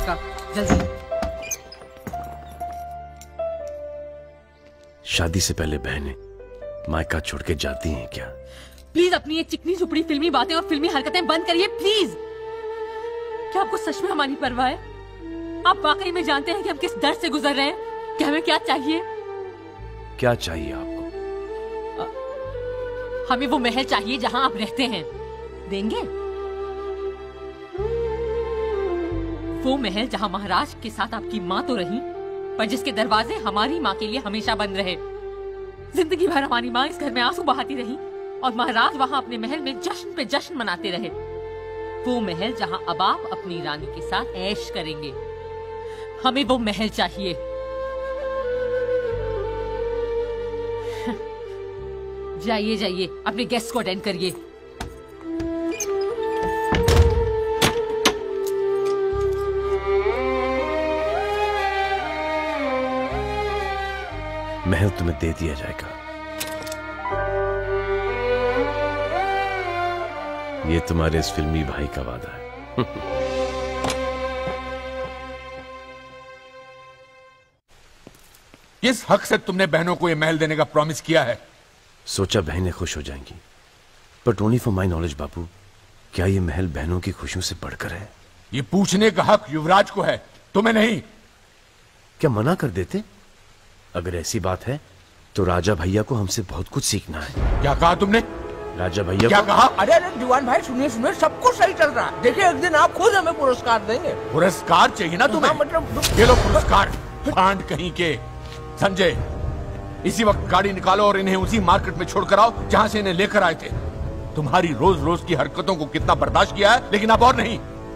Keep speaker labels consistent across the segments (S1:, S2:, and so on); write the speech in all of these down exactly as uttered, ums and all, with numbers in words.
S1: का, जल्दी।
S2: शादी से पहले बहनें मायका छोड़ के जाती हैं क्या?
S1: प्लीज अपनी ये चिकनी चुपड़ी फिल्मी बातें और फिल्मी हरकतें बंद करिए प्लीज। क्या आपको सच में हमारी परवाह है? आप वाकई में जानते हैं कि हम किस दर्द से गुजर रहे हैं कि हमें क्या चाहिए?
S2: क्या चाहिए आपको?
S1: आ, हमें वो महल चाहिए जहां आप रहते हैं। देंगे? वो महल जहां महाराज के साथ आपकी माँ तो रही, पर जिसके दरवाजे हमारी माँ के लिए हमेशा बंद रहे। जिंदगी भर हमारी माँ इस घर में आंसू बहाती रही और महाराज वहां अपने महल में जश्न पे जश्न मनाते रहे। वो महल जहां अब आप अपनी रानी के साथ ऐश करेंगे। हमें वो महल चाहिए। जाइए जाइए, अपने गेस्ट को अटेंड करिए।
S2: महल तुम्हें दे दिया जाएगा। ये तुम्हारे इस फिल्मी भाई का वादा है।
S3: किस हक से तुमने बहनों को ये महल देने का प्रॉमिस किया है?
S2: सोचा बहनें खुश हो जाएंगी, but only for my knowledge बाबू, क्या ये महल बहनों की खुशियों से बढ़कर है?
S3: ये पूछने का हक युवराज को है, तुम्हें नहीं।
S2: क्या मना कर देते? अगर ऐसी बात है तो राजा भैया को हमसे बहुत कुछ सीखना है।
S3: क्या कहा तुमने?
S2: राजा भैया
S3: क्या
S2: को...
S3: कहा?
S4: अरे अरे दीवान भाई सुनिए सुनिए, सब कुछ सही चल रहा है। देखिए एक दिन आप खुद हमें पुरस्कार देंगे।
S3: पुरस्कार चाहिए ना तुम्हें?
S4: मतलब
S3: ये लो पुरस्कार। फांड कहीं के। संजय, इसी वक्त गाड़ी निकालो और इन्हें उसी मार्केट में छोड़कर आओ जहां से इन्हें लेकर आए थे। तुम्हारी रोज रोज की हरकतों को कितना बर्दाश्त किया है, लेकिन अब और नहीं।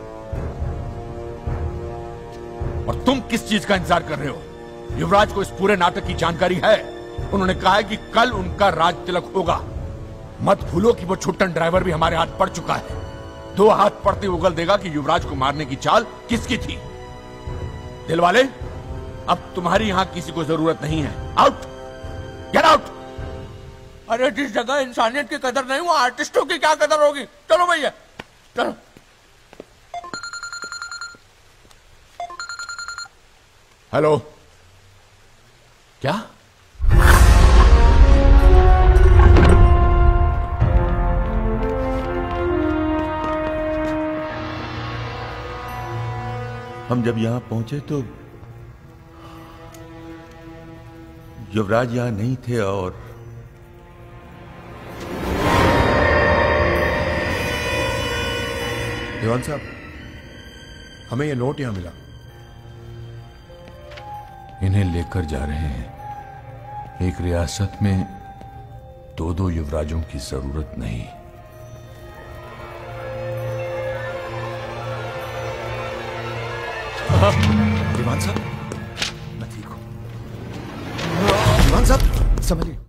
S3: और तुम किस चीज का इंतजार कर रहे हो? युवराज को इस पूरे नाटक की जानकारी है। उन्होंने कहा है कि कल उनका राज तिलक होगा। मत भूलो कि वो छुट्टन ड्राइवर भी हमारे हाथ पड़ चुका है। दो हाथ पड़ते उगल देगा कि युवराज को मारने की चाल किसकी थी। दिलवाले, अब तुम्हारी यहां किसी को जरूरत नहीं है। Out, get out.
S4: अरे जिस जगह इंसानियत की कदर नहीं, वो आर्टिस्टों की क्या कदर होगी। चलो भैया चलो।
S3: हेलो, क्या?
S5: हम जब यहां पहुंचे तो युवराज यहां नहीं थे और
S6: दीवान साहब, हमें यह नोट यहां मिला।
S3: इन्हें लेकर जा रहे हैं। एक रियासत में दो दो युवराजों की जरूरत नहीं।
S6: दीवान साहब, मैं ठीक हूं। दीवान साहब संभलिए।